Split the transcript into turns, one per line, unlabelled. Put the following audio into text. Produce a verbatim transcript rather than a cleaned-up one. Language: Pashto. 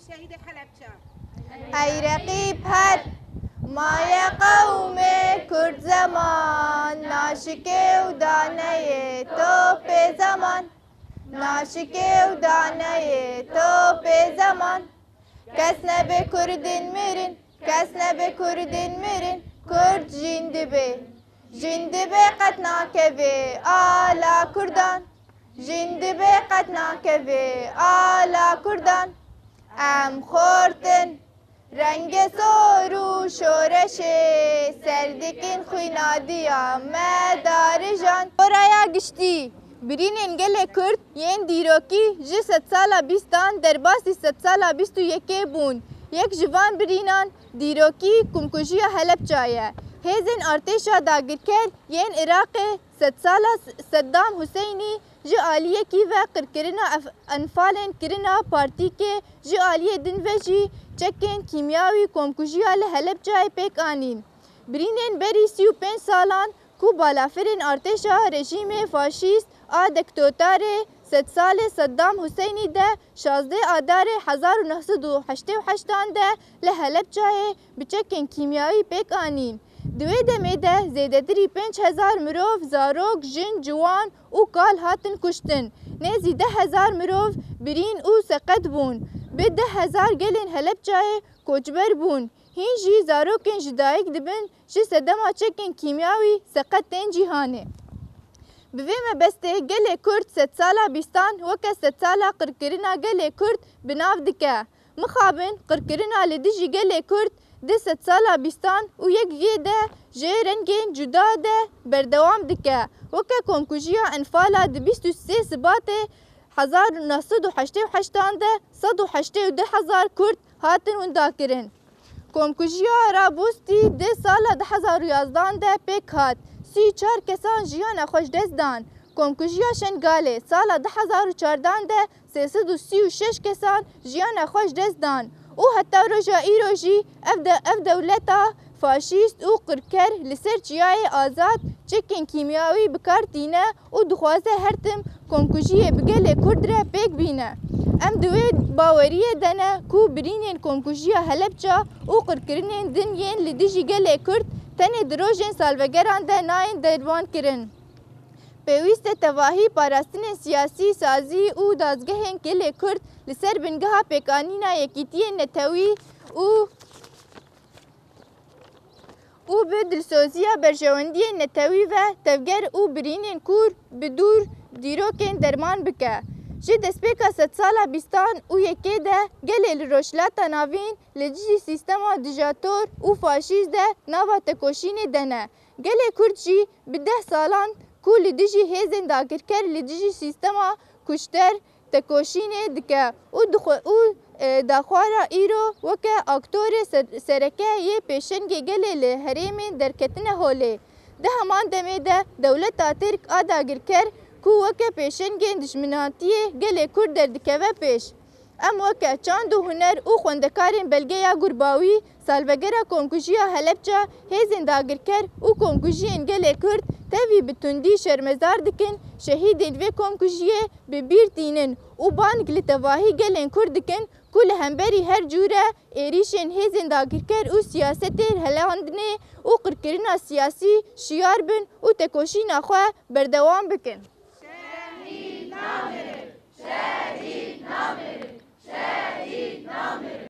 شهید حلبچه
ای رقیب هر مای قوم کرد زمان ناشکه و دانه توپ زمان ناشکه و دانه توپ زمان کس نبه کردین میرین کس نبه کردین میرین کرد جیند به جیند به قد ناکوه آلا کردان جیند به قد ناکوه آلا کردان ام خورتن رنگ سور و شورش سردکین خوینادیا مدار جان برایا گشتی برینین گل کرد ین دیروکی جی ست سالا بیستان در باسی ست سالا بیست و یکی بون یک جوان برینان دیروکی کمکوژیا حلبچایه هیزن ارتشا داگرکر ین عراق ست سالا صدام حسینی جی آلیه کی و قرکرنا انفالن کرنا پارتی که جی آلیه دن و جی چکن کیمیاوی کمکوژیا لحلبچای پیک آنین برینین بری سی و پنج سالان کو بالافرین ارتشا رژیم فاشیست آ دکتاتور ست سال صدام حسینی ده شازده آدار هزار و نهصد و هشتاد و هشت ده لحلبچای بچکن کیمیاوی پیک آنین دوی دمه ده زیدتری پنج هزار مروف زاروک جن جوان او کال هاتن کشتن نزی ده هزار مروف برین او سقط بون به ده هزار گلین حلبچای کوچبر بون هین جی زاروکن جدایک دبن جی صدما چکن کیمیاوی سقط تین جیهانه بوی مبسته گل کرد ست سالا بیستان وکه ست سالا قرکرنا گل کرد بناو دکه مخابن قرکرنا لدیجی گل کرد ده ست سالا بیستان و یک یه ده جه رنگین جدا ده بردوام دکه وکه کمکوژیا انفالا ده بیست و سی سبات هزار و نهصد و هشتاد و هشت ده صد و هشتاد و ده هزار کرد هاتن وندا کرن کمکوژیا رابوستی ده سالا ده هزار و یازدان ده پیک هات سی چار کسان جیان خوش دست دان کمکوژیا شنگاله سالا ده هزار و چاردان ده سیصد و سی و شش کسان جیان خوش دست دان او حتی روژا ایروژی اف دولتا فاشیست او قرکر لسر چیای آزاد چکن کیمیاوی بکار دینه او دخوازه هرتم کمکوژی بگل کرد را پیک بینه ام دوی باوریه دنه کو برینین کمکوژیا حلبچا او قرکرینین دن ین لدیجی گل کرد تنه دروژن سالوگران ده ناین دروان کرن پیوست تواهی پاراستن سیاسی سازی او دازگهن گل کرد لسر بنگها پیکانینا یکیتی نتوی او او به دلسوزیا برژوندی نتوی و تفگر او برینین کور بدور دیروکن درمان بکه جی دسپیکا ست سالا بیستان او یکی ده گل روشلاتا ناوین لجی سیستما دیجاتور او فاشیز ده ناوا تکوشین دنه گل کرد جی به ده سالان کو لدیجی هیزن داگرکر لدیجی سیستما کشتر تکوشین دکه او او داخوارا ایرو وکه اکتور سرکه یه پیشنگی گل لحریم درکتنه هوله ده همان دمه ده دولت ترک آداگرکر کو وکه پیشنگین دشمناتیه گل کرد در دکوه پیش ام وکه چاند و هنر او خوندکارین بلگه یا گرباوی سالوگره کمکوژیا حلبچا هیزن داگرکر او کمکوژین گل کرد تاوی بتندی شرمزار دکن شهیدین و کمکوژیه ببیر دینن او بانگ لتواهی گلین کرد دکن کل همبری هر جوره ایریشن هیزن داگرکر او سیاستر هلاندنه او قرکرنا سیاسی شیار بن او تکوشین خواه بردوام بکن
شهید نامره